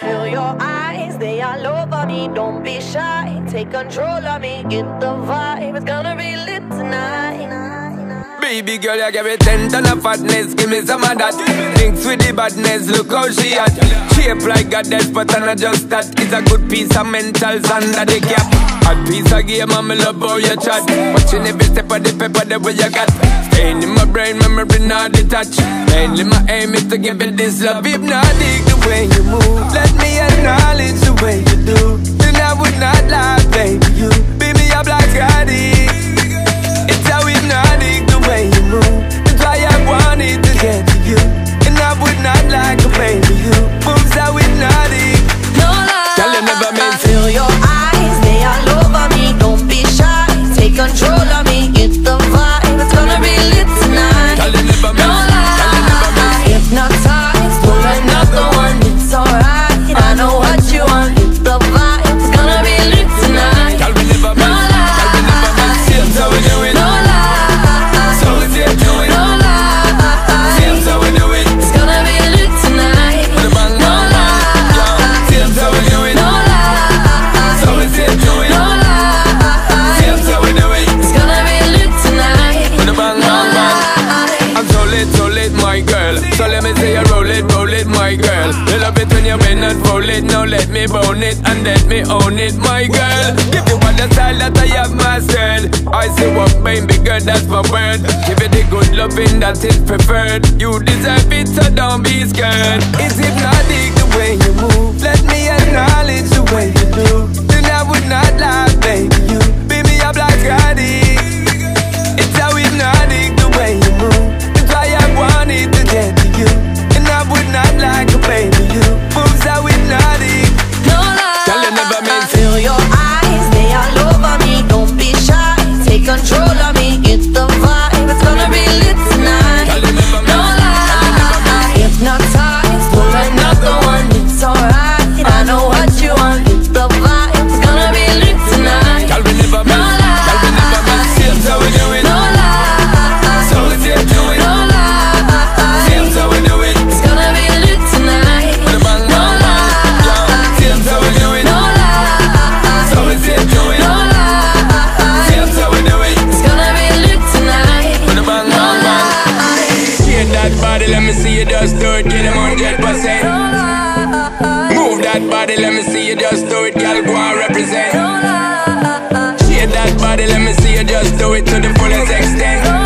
feel your eyes, they all over me. Don't be shy, take control of me. Get the vibe, it's gonna be lit tonight. Baby girl, you give me 10 ton of fatness, give me some of that. Thinks with the badness, look how she at. Shape like goddess, but I'm not just that. It's a good piece of mentals under the cap. Hot piece of game, and me love how you chat. Watching every step of the pepper, the way you got. Staying in my brain, memory not detached. Mainly my aim is to give you this love. Hypnotic the way you move, let me acknowledge the way you do. Then I would not lie, baby, you beat me up like addict. It's how hypnotic the way you move. That's why I wanted to get to you. And I would not like a baby, you moves how hypnotic. No lie, tell you never meant to. Feel your eyes, they all over me. Don't be shy, take control of me. Get the vibe, it's gonna be lit tonight. Tell you never meant. No lie, hypnotize, pull another one. It's alright, I know what you want. Get the vibe, it's gonna be lit tonight. Tell me never meant. Tell me never meant. Seems how we do it. No lie, so we see it do it. no lie, Seems how we do it. it's gonna be lit tonight. The bang bang bang. Seems how we do it. No lie, so we see it do it. no lie, Seems how we do it. it's gonna be lit tonight. The bang bang bang. I'm so lit, my girl. So let me say you roll it, my girl. You love it when you bend and roll it. Now let me bone it and let me own it, my girl. Give you all the style that I have mastered. I say what, baby girl, that's my word. Give it the good loving that is preferred. You deserve it, so don't be scared. It's hypnotic the way you move. Let me acknowledge the way you do. Then I would not lie, baby, you beat me up like addict. It's how hypnotic the way you move. That's why I wanted to get to you. And I would not like a baby, you moves how hypnotic. No lie, tell you never meant to. feel your eyes, they all over me. Don't be shy, take control of me. Get the vibe, it's gonna be lit tonight. Tell you never meant. No lie, hypnotize, pull another one. It's alright, I know what you want. Get the vibe, it's gonna be lit tonight. Tell me never meant. Tell me never meant. Seems how we do it. No lie, so we see it do it. no lie, Seems how we do it. it's gonna be lit tonight. The bang bang bang. Seems how we do it. No lie, so we see it do it. no lie, Seems how we do it. it's gonna be lit tonight. The bang bang bang. Shake that body, let me see you just do it. Get them 100%. Move that body, let me see you just do it. Girl, go and represent. Shake that body, let me see you just do it to the fullest extent.